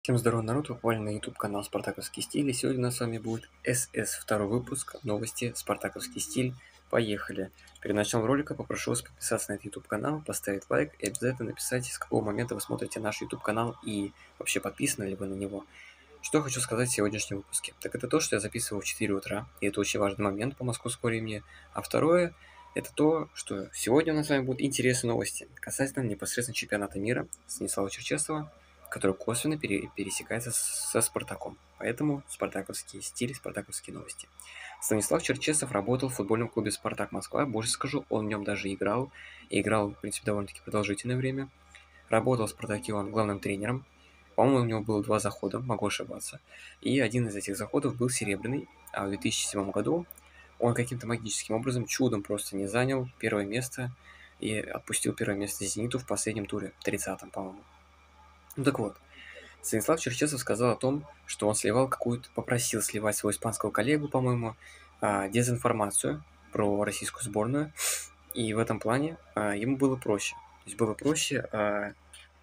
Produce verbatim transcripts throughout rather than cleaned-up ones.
Всем здорово, народ, вы попали на YouTube канал Спартаковский стиль, и сегодня у нас с вами будет СС, второй выпуск, новости Спартаковский стиль. Поехали! Перед началом ролика попрошу вас подписаться на этот YouTube канал, поставить лайк и обязательно написать, с какого момента вы смотрите наш YouTube канал и вообще подписаны ли вы на него. Что я хочу сказать в сегодняшнем выпуске? Так это то, что я записываю в четыре утра, и это очень важный момент по московскому времени. А второе, это то, что сегодня у нас с вами будут интересные новости касательно непосредственно чемпионата мира Станислава Черчесова, который косвенно пере- пересекается со Спартаком. Поэтому спартаковские стили, спартаковские новости. Станислав Черчесов работал в футбольном клубе «Спартак Москва». Больше скажу, он в нем даже играл. И играл, в принципе, довольно-таки продолжительное время. Работал в «Спартаке» он главным тренером. По-моему, у него было два захода, могу ошибаться. И один из этих заходов был серебряный, а в две тысячи седьмом году он каким-то магическим образом, чудом просто не занял первое место и отпустил первое место «Зениту» в последнем туре, тридцатом, по-моему. Ну так вот, Станислав Черчесов сказал о том, что он сливал какую-то, попросил сливать своего испанского коллегу, по-моему, а, дезинформацию про российскую сборную, и в этом плане а, ему было проще. То есть было проще. А,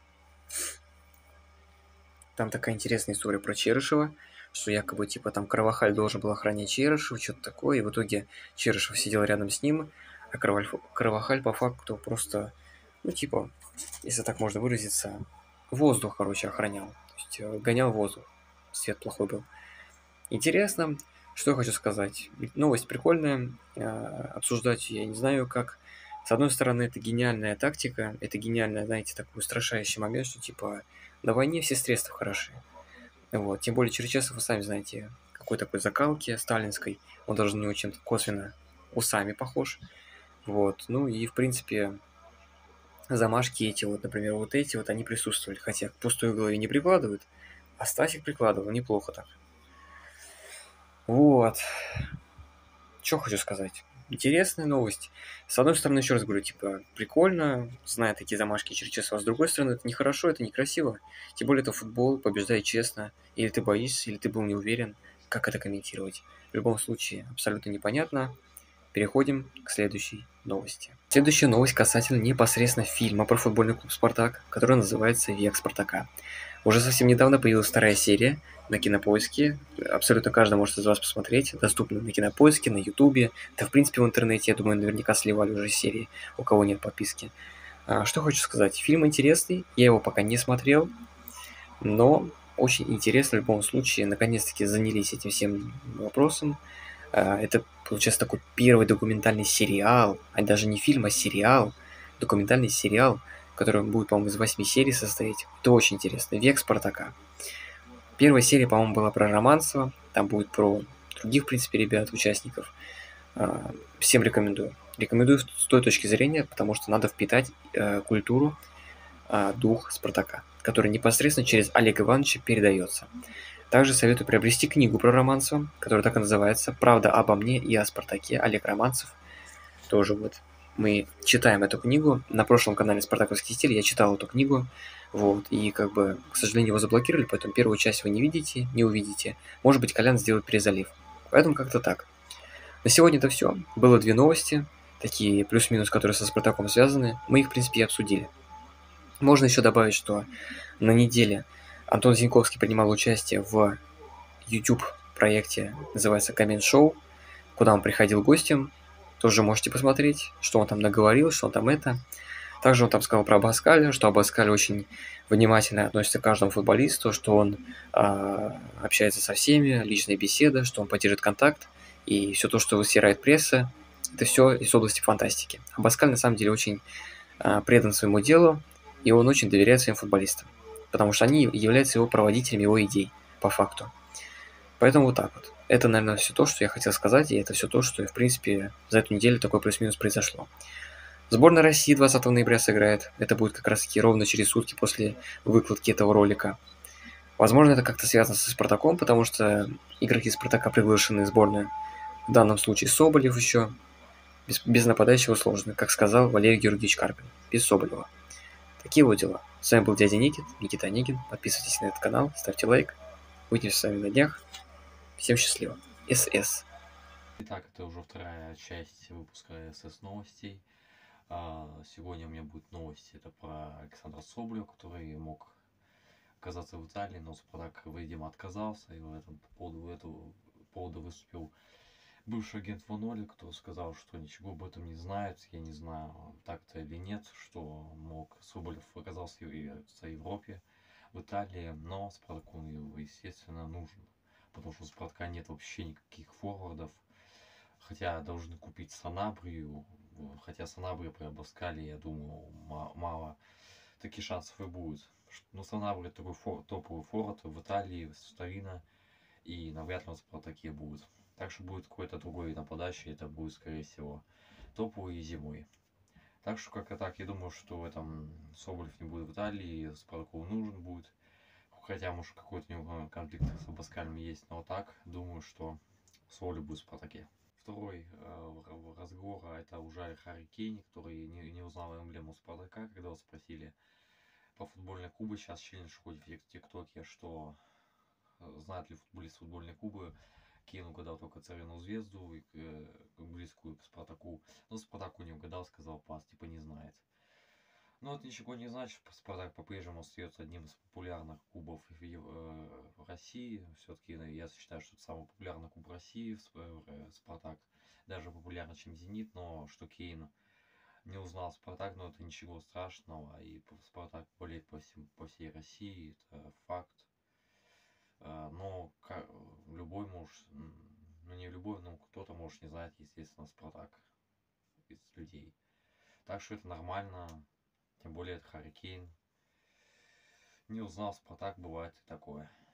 там такая интересная история про Черышева, что якобы типа там Карвахаль должен был охранять Черышева, что-то такое, и в итоге Черышев сидел рядом с ним, а Карваль- Карвахаль по факту просто, ну типа, если так можно выразиться, воздух, короче, охранял. То есть э, гонял воздух. Свет плохой был. Интересно, что я хочу сказать. Новость прикольная, э, обсуждать я не знаю как. С одной стороны, это гениальная тактика, это гениальный, знаете, такой устрашающий момент, что типа на войне все средства хороши. Вот. Тем более Черчесов, вы сами знаете, какой такой закалки сталинской. Он даже на него чем-то косвенно усами похож. Вот. Ну и, в принципе, замашки эти вот, например, вот эти вот, они присутствовали. Хотя к пустой голове не прикладывают, а Стасик прикладывал неплохо так. Вот. Что хочу сказать. Интересная новость. С одной стороны, еще раз говорю, типа, прикольно, зная такие замашки Черчесова. А с другой стороны, это нехорошо, это некрасиво. Тем более, это футбол, побеждай честно. Или ты боишься, или ты был не уверен. Как это комментировать? В любом случае, абсолютно непонятно. Переходим к следующей новости. Следующая новость касательно непосредственно фильма про футбольный клуб «Спартак», который называется «Век Спартака». Уже совсем недавно появилась вторая серия на Кинопоиске. Абсолютно каждый может из вас посмотреть. Доступно на Кинопоиске, на Ютубе. Да, в принципе, в интернете, я думаю, наверняка сливали уже серии, у кого нет подписки. А, что хочу сказать. Фильм интересный. Я его пока не смотрел, но очень интересно в любом случае. Наконец-таки занялись этим всем вопросом. А, это, получается, такой первый документальный сериал, а даже не фильм, а сериал, документальный сериал, который будет, по-моему, из восьми серий состоять. Это очень интересно. «Век Спартака». Первая серия, по-моему, была про Романцева, там будет про других, в принципе, ребят, участников. А, Всем рекомендую. Рекомендую с той точки зрения, потому что надо впитать э, культуру, а, дух Спартака, который непосредственно через Олега Ивановича передается. Также советую приобрести книгу про Романцева, которая так и называется «Правда обо мне и о Спартаке». Олег Романцев. Тоже вот мы читаем эту книгу. На прошлом канале «Спартаковский стиль» я читал эту книгу. Вот, и как бы, к сожалению, его заблокировали, поэтому первую часть вы не видите, не увидите. Может быть, Колян сделает перезалив. Поэтому как-то так. На сегодня это все. Было две новости, такие плюс-минус, которые со Спартаком связаны. Мы их, в принципе, и обсудили. Можно еще добавить, что на неделе Антон Зиньковский принимал участие в YouTube проекте, называется «Коммент Шоу», куда он приходил гостем. Тоже можете посмотреть, что он там наговорил, что он там это. Также он там сказал про Абаскаля, что Абаскаль очень внимательно относится к каждому футболисту, что он э, общается со всеми, личная беседа, что он поддерживает контакт. И все то, что высирает пресса, это все из области фантастики. Абаскаль на самом деле очень э, предан своему делу, и он очень доверяет своим футболистам, потому что они являются его проводителями, его идей, по факту. Поэтому вот так вот. Это, наверное, все то, что я хотел сказать, и это все то, что, в принципе, за эту неделю такой плюс-минус произошло. Сборная России двадцатого ноября сыграет. Это будет как раз-таки ровно через сутки после выкладки этого ролика. Возможно, это как-то связано со Спартаком, потому что игроки Спартака приглашены в сборную. В данном случае Соболев еще. Без, без нападающего сложно, как сказал Валерий Георгиевич Карпин. Без Соболева. Такие вот дела. С вами был дядя Никит, Никита Онегин. Подписывайтесь на этот канал, ставьте лайк. Увидимся с вами на днях. Всем счастливо. СС. Итак, это уже вторая часть выпуска СС новостей. А, Сегодня у меня будет новости. Это про Александра Соболева, который мог оказаться в Италии, но Спартак, видимо, отказался, и в этом по поводу этого поводу выступил бывший агент Ван Оли, кто сказал, что ничего об этом не знает. Я не знаю, так-то или нет, что, мог, Соболев оказался в Европе, в Италии, но Спартаку он, естественно, нужен. Потому что у Спартака нет вообще никаких форвардов. Хотя должны купить Санабрию. Хотя Санабрия при Абаскале, я думаю, мало таких шансов и будет. Но Санабрия такой фор, топовый форвард в Италии, старина. И навряд ли он в Спартаке будет. Так что будет какой-то другой нападающий, это будет, скорее всего, топовый зимой. Так что, как-то так, я думаю, что в этом Соболев не будет в Италии, Спартаку нужен будет. Хотя, может, какой-то у него конфликт с Абаскалем есть, но так, думаю, что Соболев будет в Спартаке. Второй э, разговор, а это уже Харри Кейн, который не, не узнал эмблему Спартака, когда его спросили по футбольной клубы. Сейчас челлендж ходит в ТикТоке, что знает ли футболист футбольной клубы. Кейн угадал только Царину Звезду, и, э, близкую к Спартаку. Но Спартаку не угадал, сказал пас, типа не знает. Но это ничего не значит, Спартак по-прежнему остается одним из популярных клубов в, э, в России. Все-таки я считаю, что это самый популярный клуб России, э, Спартак. Даже популярнее, чем Зенит, но что Кейн не узнал Спартак, но это ничего страшного. И Спартак болеет по, всем, по всей России, это факт. Но любой может, ну не любой, но кто-то может не знать, естественно, Спартак из людей. Так что это нормально, тем более это Харри Кейн. Не узнал Спартак, бывает и такое.